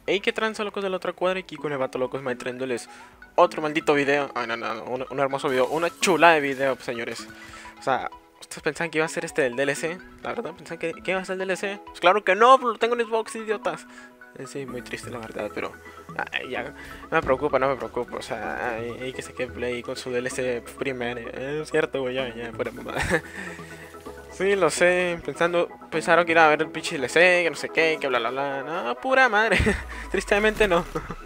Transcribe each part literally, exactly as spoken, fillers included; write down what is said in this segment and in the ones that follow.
Hey, qué tranza, locos de la otra cuadra, aquí con el vato locos Mike trayéndoles otro maldito video. Ay, no, no, no, un, un hermoso video, una chula de video, señores. O sea, ¿ustedes pensaban que iba a ser este del D L C? La verdad, ¿pensaban que, que iba a ser el D L C? Pues claro que no, lo tengo en Xbox, idiotas. Eh, Sí, muy triste la verdad, pero ay, ya, no me preocupa, no me preocupa. O sea, hay, hay que saque Play con su D L C primero. Eh, es cierto, güey, ya, ya, fuera mamá. Sí, lo sé, pensando, pensaron que iba a ver el pinche D L C, que no sé qué, que bla bla bla. No, pura madre. Tristemente no.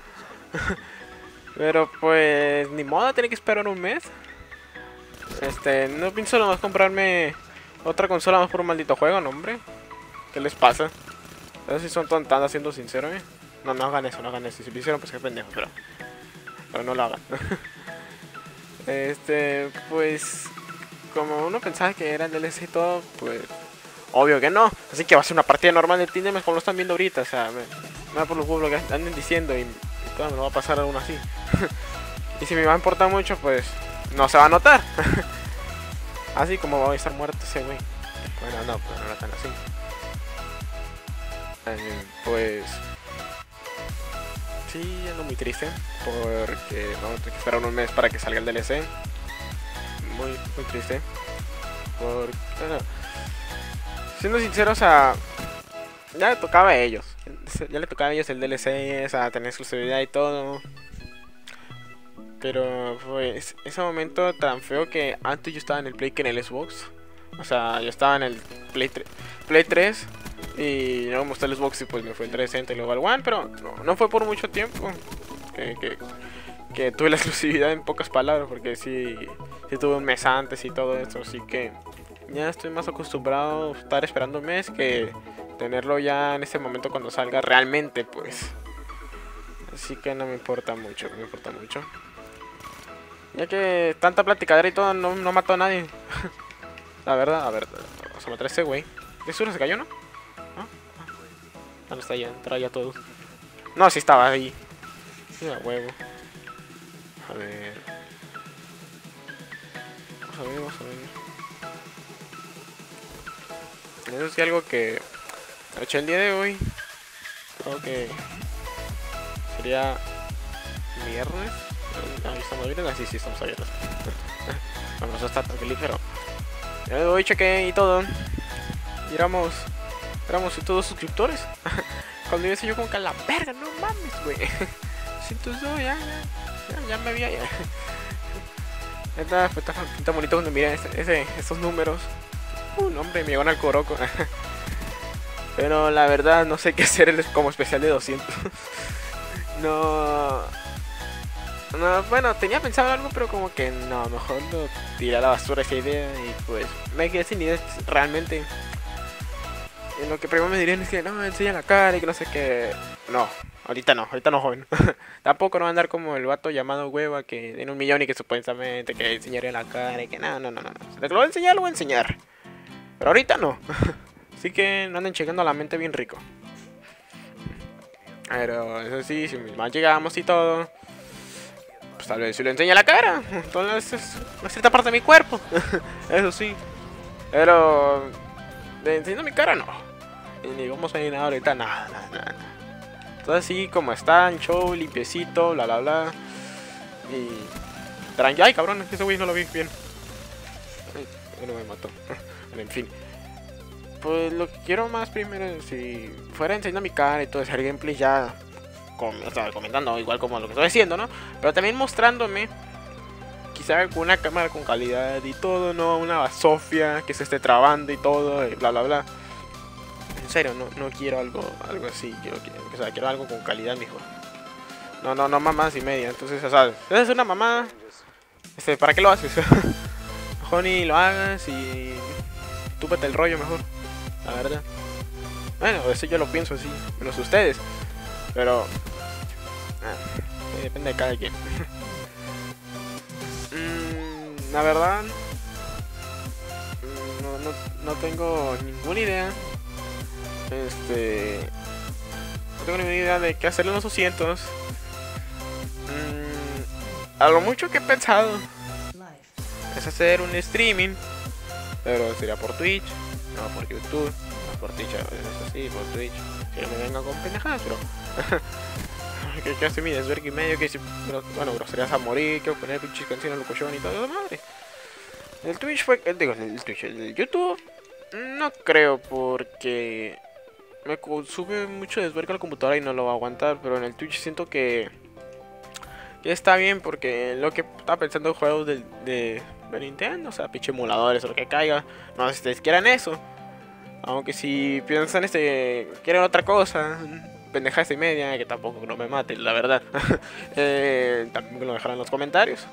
Pero pues, ni modo, tiene que esperar un mes. Este, no pienso nomás comprarme otra consola más por un maldito juego, no, hombre. ¿Qué les pasa? Esos sí son tontadas, siendo sincero, eh. No, no hagan eso, no hagan eso. Si lo hicieron, pues qué pendejo, pero, pero no lo hagan. Este, pues, como uno pensaba que era el D L C y todo, pues, obvio que no. Así que va a ser una partida normal de Tinder como lo están viendo ahorita, o sea, me, me da por los huevos lo que anden diciendo y, y todo me lo va a pasar aún así. Y si me va a importar mucho, pues, no se va a notar. Así como va a estar muerto ese güey. Bueno, no, pues no era tan así. Eh, pues... Sí, ando muy triste. Porque vamos a tener que esperar un mes para que salga el D L C. Muy, muy triste. Porque... Bueno, siendo sinceros, a... Ya le tocaba a ellos. Ya le tocaba a ellos el D L C, o sea, tener exclusividad y todo. Pero pues ese momento tan feo que antes yo estaba en el Play que en el Xbox. O sea, yo estaba en el Play, Play tres y no me gustó el Xbox y pues me fue el trescientos sesenta y luego al One, pero no, no fue por mucho tiempo que, que, que tuve la exclusividad, en pocas palabras, porque sí, sí tuve un mes antes y todo eso, así que ya estoy más acostumbrado a estar esperando un mes que tenerlo ya en ese momento cuando salga realmente, pues. Así que no me importa mucho, no me importa mucho. Ya que tanta platicadera y todo, no, no mató a nadie. La verdad, a ver, vamos a matar a ese güey. ¿De sur se cayó, no? ¿No? Ah, no está allá, traía todos. No, sí estaba ahí. Sí, a huevo. A ver. Vamos a ver, vamos a ver. Eso sí, algo que eché el día de hoy. Creo que sería viernes. Ah, estamos abiertos. Ah, sí, sí, estamos abiertos. Bueno, no está tan feliz, pero ya hoy chequé y todo. Y éramos, éramos todos suscriptores. Cuando yo decía yo como que a la verga, no mames, güey. Entonces, no, ya, ya, ya, ya me había, ya. Está, está, está bonito cuando miran ese, ese, esos números. Uh, no, hombre, me llevan al coroco. Pero la verdad, no sé qué hacer como especial de doscientos. No... No, bueno, tenía pensado algo, pero como que no, mejor lo tiré a la basura esa idea y pues me quedé sin ideas realmente. En lo que primero me dirían es que no, enseña la cara y que no sé qué. No, ahorita no, ahorita no, joven. Tampoco no va a andar como el vato llamado Hueva que tiene un millón y que supuestamente que enseñaría la cara y que no, no, no, no. Si lo voy a enseñar, lo voy a enseñar. Pero ahorita no. Así que no anden llegando a la mente bien rico. Pero eso sí, si más llegamos y todo. Pues tal vez si le enseña la cara, entonces es una cierta parte de mi cuerpo. Eso sí. Pero le enseño mi cara, no. Ni vamos a ir nada ahorita, nada, nada, nada. Todo así como está, en show, limpiecito, bla bla bla. Y tranqui, ay cabrón, ese güey no lo vi bien. Ay, no me mató. En fin. Pues lo que quiero más primero es si fuera enseñando mi cara y todo ese gameplay ya. Como estaba comentando, igual como lo que estoy haciendo, ¿no? Pero también mostrándome, quizá con una cámara con calidad y todo, ¿no? Una basofia que se esté trabando y todo, y bla, bla, bla. En serio, no, no quiero algo algo así, quiero, quiero, o sea, quiero algo con calidad, mijo. No, no, no mamadas y media, entonces, o sea, si es una mamada, este, ¿para qué lo haces? Mejor ni lo hagas y túpate el rollo mejor, la verdad. Bueno, eso yo lo pienso así, menos ustedes. Pero ah, depende de cada quien. mm, la verdad no, no, no tengo ninguna idea. Este no tengo ninguna idea de qué hacer en los doscientos. mm, A lo mucho que he pensado es hacer un streaming, pero sería por Twitch, no por YouTube, no por Twitch, eso sí, por Twitch. Que no me vengan con pendejadas, pero... que, que hace mi desvergue y medio, que si... Bueno, groserías a morir, que poner pinches canciones locochón y todo, madre. El Twitch fue... Digo, el Twitch, el YouTube... No creo, porque... Me sube mucho desvergue a la computadora y no lo va a aguantar, pero en el Twitch siento que... Que está bien, porque lo que estaba pensando en juegos de, de, de Nintendo, o sea, pinche emuladores o lo que caiga, no sé si ustedes quieran eso. Aunque si piensan este, quieren otra cosa, pendejada y media, que tampoco no me mate, la verdad. eh, también me lo dejarán en los comentarios.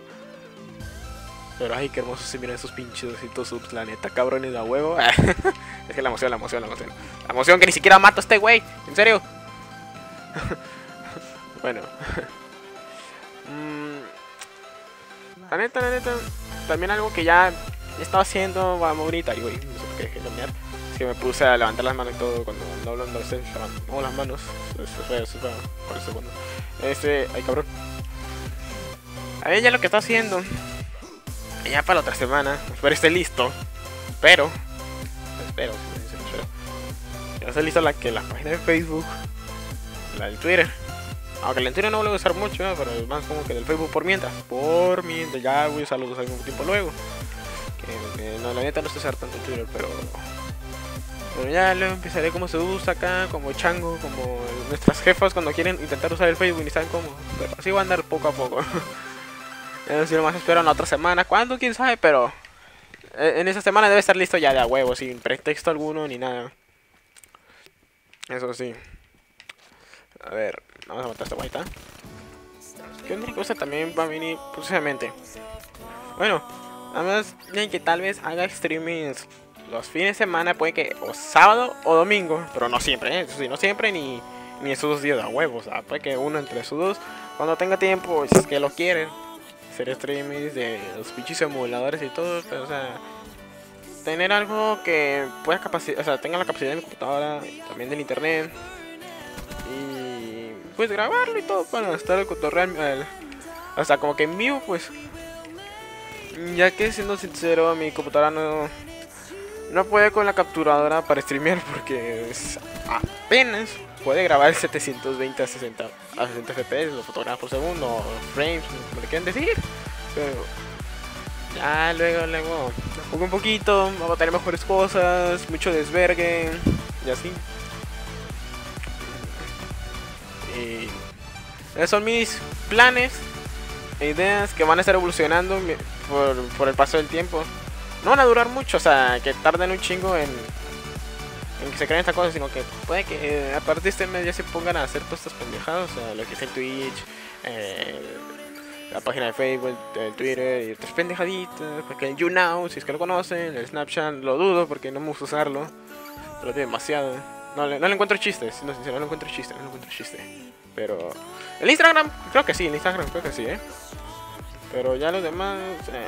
Pero ay, qué hermoso se miran esos pinches doscientos subs, la neta, cabrones, a huevo. Es que la emoción, la emoción, la emoción. La emoción que ni siquiera mato a este güey, en serio. Bueno. La neta, la neta, también algo que ya he estado haciendo, vamos ahorita, y güey, no sé por qué dejé de cambiar. Es que me puse a levantar las manos y todo cuando no hablo, no sé, levantando las manos. Eso fue, eso fue, por el segundo. Este, ay cabrón. A ver, ya lo que está haciendo. Ya para la otra semana, espero esté listo. Espero, espero, espero. Ya está lista la que la página de Facebook, la del Twitter. Aunque el Twitter no lo voy a usar mucho, ¿no? Pero es más como que del Facebook por mientras. Por mientras, ya voy a usarlo al mismo tiempo luego. Que, que no, la neta no estoy usando tanto el Twitter, pero... Pero ya luego empezaré como se usa acá, como chango, como nuestras jefas cuando quieren intentar usar el Facebook y ni saben cómo. Pero así va a andar poco a poco. Es decir, más espero en la otra semana. ¿Cuándo? ¿Quién sabe? Pero... En esa semana debe estar listo ya de a huevo, sin pretexto alguno ni nada. Eso sí. A ver, vamos a matar a esta guaita. ¿Qué otra cosa también va a venir próximamente? Bueno, nada más bien que tal vez haga streamings los fines de semana, puede que o sábado o domingo, pero no siempre, ¿eh? Eso sí, no siempre ni, ni esos dos días a huevos, o sea, puede que uno entre esos dos, cuando tenga tiempo, si es que lo quieren, hacer streamings de los pinches emuladores y todo, pero o sea, tener algo que pueda capacitar, o sea, tenga la capacidad de mi computadora, también del internet. Y pues grabarlo y todo para estar el cotorreo, o sea, como que en vivo, pues. Ya que siendo sincero, mi computadora no no puede con la capturadora para streamear porque es, apenas puede grabar setecientos veinte a sesenta a sesenta F P S, los fotogramas por segundo, o frames, como le quieren decir. Pero ya luego, luego, un poquito, vamos a tener mejores cosas, mucho desvergue y así. Y esos son mis planes e ideas que van a estar evolucionando por, por el paso del tiempo. No van a durar mucho, o sea, que tarden un chingo en, en que se creen estas cosas, sino que puede que eh, a partir de este mes ya se pongan a hacer todas estas pendejadas, o sea, lo que es el Twitch, eh, la página de Facebook, el Twitter y otras pendejaditas, porque el YouNow, si es que lo conocen, el Snapchat, lo dudo porque no me gusta usarlo, pero tiene demasiado. No le, no le encuentro chistes, siendo sincero, no le encuentro chiste, no le encuentro chiste. Pero el Instagram, creo que sí, el Instagram creo que sí, eh. Pero ya los demás, eh.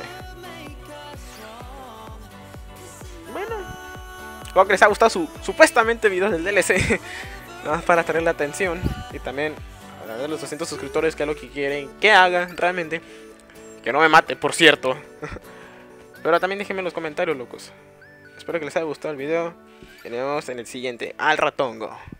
Bueno, espero que les haya gustado su supuestamente video del D L C. Nada más para atraer la atención. Y también a ver los doscientos suscriptores, que es lo que quieren que haga realmente. Que no me mate, por cierto. Pero también déjenme en los comentarios, locos. Espero que les haya gustado el video. Y nos vemos en el siguiente. Al ratongo.